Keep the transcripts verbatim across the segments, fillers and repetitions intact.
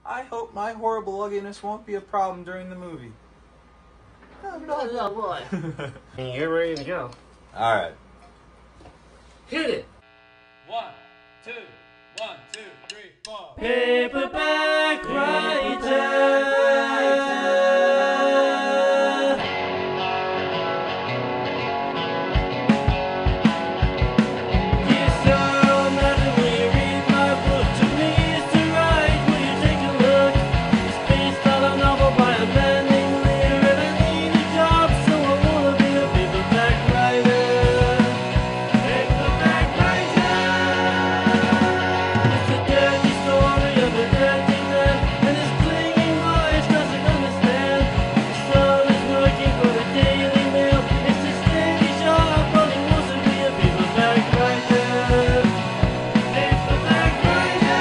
I hope my horrible ugliness won't be a problem during the movie. No, no, no, boy. You're ready to go. Alright. Hit it! One, two, one, two, three, four. Paperback writer. Dear sir, madam, will you read my book to me? It's to write, will you take a look? It's based on a novel by a man named Lear, and I need a job, so I wanna be a paperback writer. Paperback writer. It's a dirty story of a dirty man and his clinging wife doesn't understand. His son is working for the Daily Mail. It's a steady job, but he wants to be a paperback writer. Paperback writer.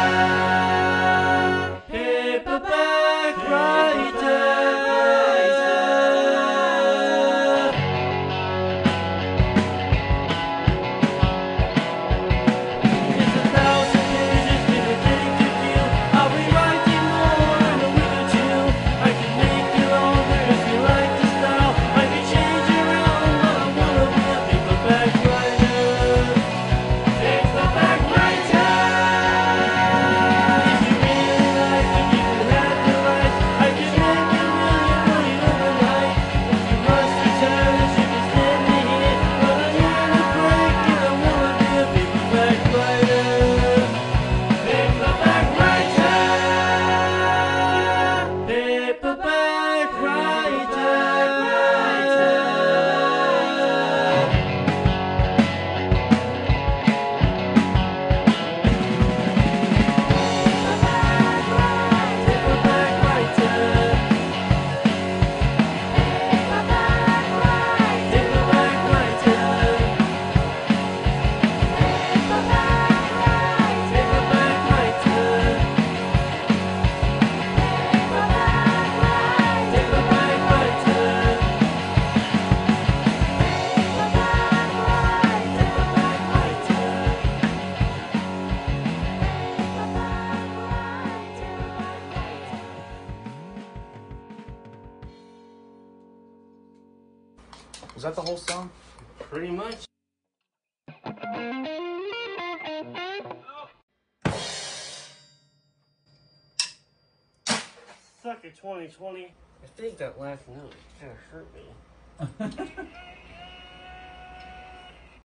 Paperback writer. It's a thousand pages, been addicted to. I'll be writing more in a week or two. I can make it longer if you like the style. I can change around, but I wanna be a paperback writer. Paperback writer. If you really like to keep it at the lights, I can make a million for you overnight. If you must return, you can send me here. But I need a break and I wanna be a paperback writer. Paperback writer. Paperback writer. Paperback writer. Paperback writer. Paperback writer. Paperback writer. Was that the whole song? Pretty much. Sucker twenty twenty. I think that last note kind of hurt me.